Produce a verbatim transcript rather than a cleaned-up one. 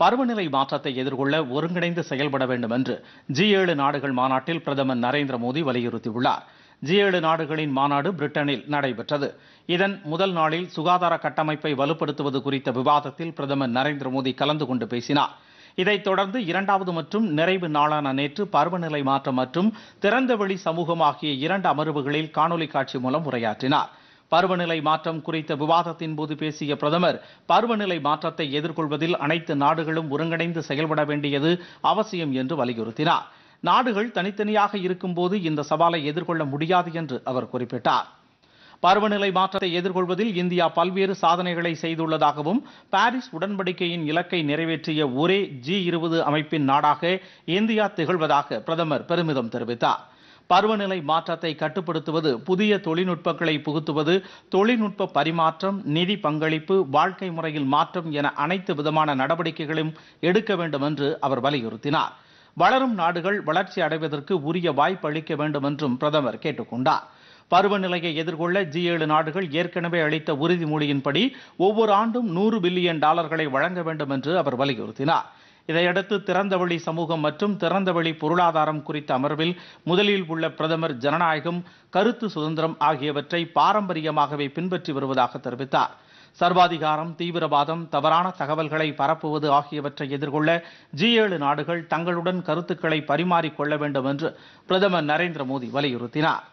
பருவநிலை மாற்றத்தை எதிர்கொள்ள ஒருங்கிணைந்து செயல்பட வேண்டும் என்று ஜி ஏழு நாடுகள் மாநாட்டில் பிரதமர் நரேந்திர மோடி வலியுறுத்தியுள்ளார். ஜி ஏழு நாடுகளின் மாநாடு பிரிட்டனில் நடைபெற்றது. இதன் முதல் நாளில் சுகாதார கட்டமைப்பை வலுப்படுத்துவது குறித்த விவாதத்தில் பிரதமர் நரேந்திர மோடி கலந்து கொண்டு பேசினார். இதைத் தொடர்ந்து இரண்டாவது மற்றும் நிறைவு நாளான நேற்று பருவநிலை மாற்றம் மற்றும் திறந்தவெளி சமூகம் ஆகிய இரண்டு அமர்வுகளில் காணொலி காட்சி மூலம் உரையாற்றினார். பருவநிலை மாற்றம் குறித்த விவாதத்தின் போது பேசிய பிரதமர், பருவநிலை மாற்றத்தை எதிர்கொள்வதில் அனைத்து நாடுகளும் ஒருங்கிணைந்து செயல்பட வேண்டியது அவசியம் என்று வலியுறுத்தினார். நாடுகள் தனித்தனியாக இருக்கும்போது இந்த சவாலை எதிர்கொள்ள முடியாது என்று அவர் குறிப்பிட்டார். பருவநிலை மாற்றத்தை எதிர்கொள்வதில் இந்தியா பல்வேறு சாதனைகளை செய்துள்ளதாகவும், பாரிஸ் உடன்படிக்கையின் இலக்கை நிறைவேற்றிய ஒரே ஜி இருபது அமைப்பின் நாடாக இந்தியா திகழ்வதாக பிரதமர் பெருமிதம் தெரிவித்தார். பருவநிலை மாற்றத்தை கட்டுப்படுத்துவது, புதிய தொழில்நுட்பங்களை புகுத்துவது, தொழில்நுட்ப பரிமாற்றம், நிதி பங்களிப்பு, வாழ்க்கை முறையில் மாற்றம் என அனைத்து விதமான நடவடிக்கைகளையும் எடுக்க வேண்டும் என்று அவர் வலியுறுத்தினார். வளரும் நாடுகள் வளர்ச்சி அடைவதற்கு உரிய வாய்ப்பு அளிக்க வேண்டும் என்றும் பிரதமர் கேட்டுக் கொண்டார். பருவநிலையை எதிர்கொள்ள ஜி ஏழு நாடுகள் ஏற்கனவே அளித்த உறுதிமொழியின்படி ஒவ்வொரு ஆண்டும் நூறு பில்லியன் டாலர்களை வழங்க வேண்டும் என்று அவர் வலியுறுத்தினார். இதையடுத்து திறந்தவெளி சமூகம் மற்றும் திறந்தவெளி பொருளாதாரம் குறித்த அமர்வில் முதலில் உள்ள பிரதமர் ஜனநாயகம், கருத்து சுதந்திரம் ஆகியவற்றை பாரம்பரியமாகவே பின்பற்றி வருவதாக தெரிவித்தார். சர்வாதிகாரம், தீவிரவாதம், தவறான தகவல்களை பரப்புவது ஆகியவற்றை எதிர்கொள்ள ஜி ஏழு நாடுகள் தங்களுடன் கருத்துக்களை பரிமாறிக்கொள்ள வேண்டும் என்று பிரதமர் நரேந்திர மோடி வலியுறுத்தினார்.